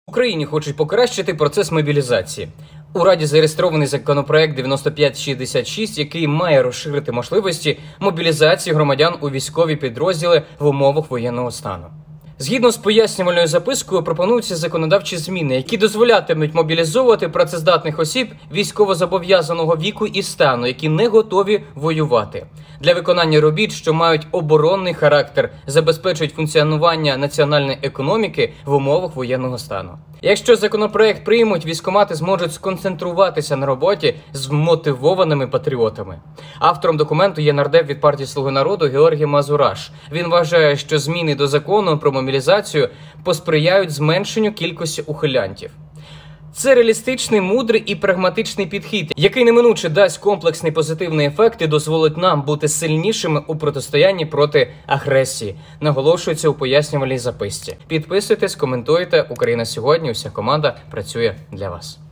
В Україні хочуть покращити процес мобілізації. У Раді зареєстрований законопроект 9566, який має розширити можливості мобілізації громадян у військові підрозділи в умовах воєнного стану. Згідно з пояснювальною запискою, пропонуються законодавчі зміни, які дозволятимуть мобілізовувати працездатних осіб військовозобов'язаного віку і стану, які не готові воювати. Для виконання робіт, що мають оборонний характер, забезпечують функціонування національної економіки в умовах воєнного стану. Якщо законопроект приймуть, військкомати зможуть сконцентруватися на роботі з мотивованими патріотами. Автором документу є нардеп від партії «Слуги народу» Георгій Мазураш. Він вважає, що зміни до закону про мобілізацію посприяють зменшенню кількості ухилянтів. Це реалістичний, мудрий і прагматичний підхід, який неминуче дасть комплексний позитивний ефект і дозволить нам бути сильнішими у протистоянні проти агресії, наголошується у пояснювальній записці. Підписуйтесь, коментуйте. Україна сьогодні, уся команда працює для вас.